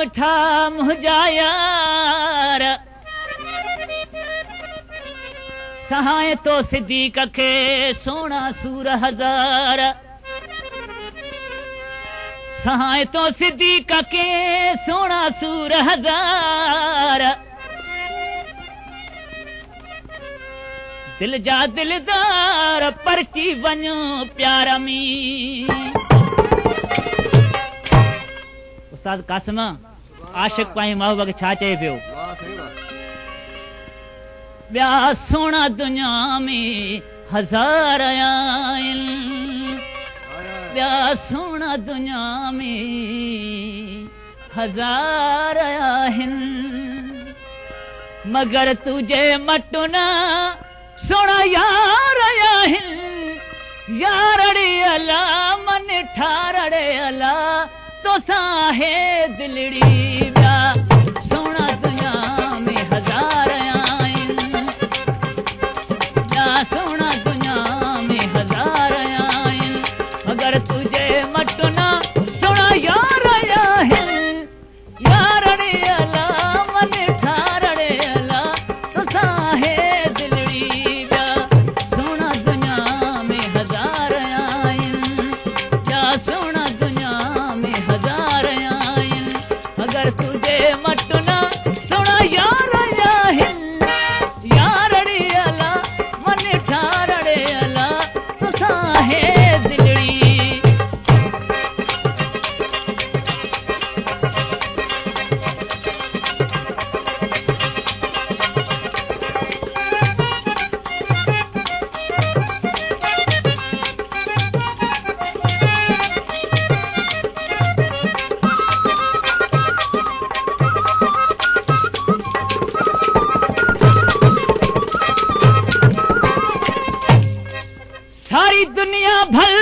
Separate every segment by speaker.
Speaker 1: मिठा मुंहिंजा यार सहाय तो सिद्दीक़ खे सोना सूर हज़ार सहाय तो सिद्दीक़ खे सोना सूर हज़ार दिल जा दिलदार परची वञो प्यार में उस्ताद कासिम आशिक़ पंहिंजी महबूब खे छा चए पियो ॿिया सोना दुनिया में हज़ार आहिनि ॿिया सोना दुनिया में हज़ार आहिनि मगर तुझे मटु न सोना यार आहिनि यारड़े अला मन ठारड़े अला तोसां है दिलड़ी ॿिया सोना दुनिया में हज़ार आहिनि ॿिया सोना दुनिया में हज़ार आहिनि मगर तुझे मटु न सोना यार आहिनि यारड़े अला मन ठारड़े अला तोसां है दिलड़ी ॿिया सोना दुनिया में हज़ार आहिनि ॿिया सोना दुनिया में हज़ार आहिनि मगर तुझे मटु न सोना यार आहिनि यारड़े अला मन ठारड़े अला तोसां है दिलड़ी सारी दुनिया भल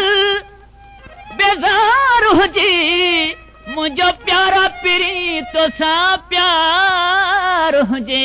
Speaker 1: बेज़ार हुजे मुंहिंजो प्यारा पिरी तोसां प्यार हुजे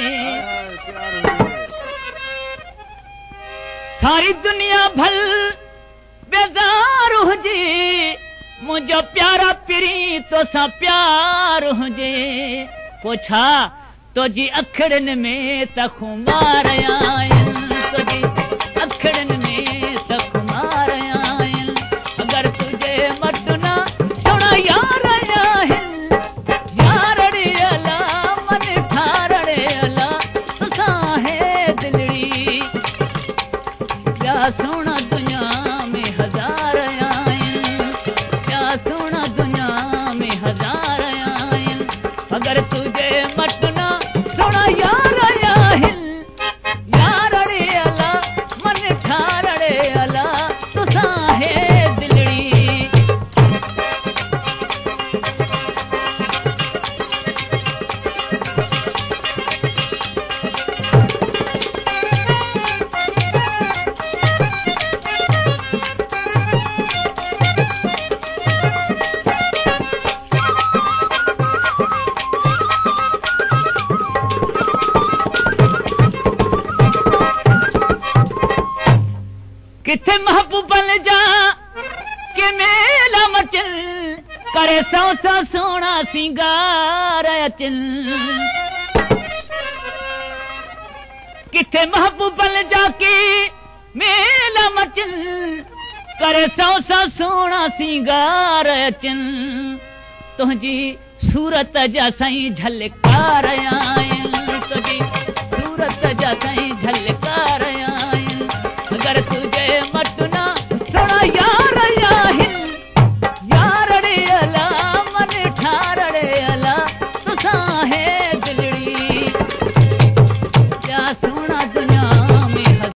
Speaker 1: सारी दुनिया भल बेज़ार हुजे मुंहिंजो प्यारा पिरी तोसां प्यार हुजे पोइ छा तुंहिंजी अखिड़नि में त खुमार आहिनि तुंहिंजी अखिड़नि में त खुमार आहिनि अगरि तुझे मटु न सोना यार आहिनि यारड़े अला मन ठारड़े अला तोसां है दिलड़ी ॿिया सोना दुनिया में हज़ार आहिनि ॿिया सोना दुनिया में हज़ार आहिनि अगरि तुझे मटु न सोना यार आहिनि यारड़े अला मन ठारड़े अला तोसां है दिलड़ी किथे महबूबन जा के मेला मचन करे सौ सौ सोना सिंगार अचन किथे महबूबन जा के मेला मचन करे सौ सौ सोना सिंगार अचन तुंहिंजी सूरत जा साईं झलकार आहिनि